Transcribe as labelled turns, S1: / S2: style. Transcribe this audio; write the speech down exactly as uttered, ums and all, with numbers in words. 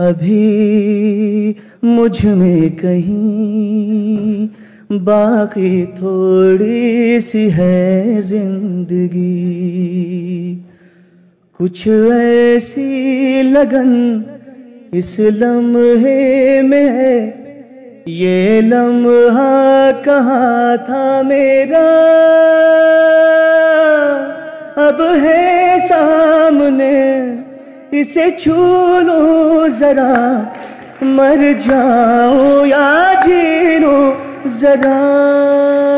S1: अभी मुझ में कहीं बाकी थोड़ी सी है जिंदगी। कुछ ऐसी लगन इस लम्हे में है, ये लम्हा कहाँ था मेरा, अब है सामने इसे छू लो जरा, मर जाओ या जी लो जरा।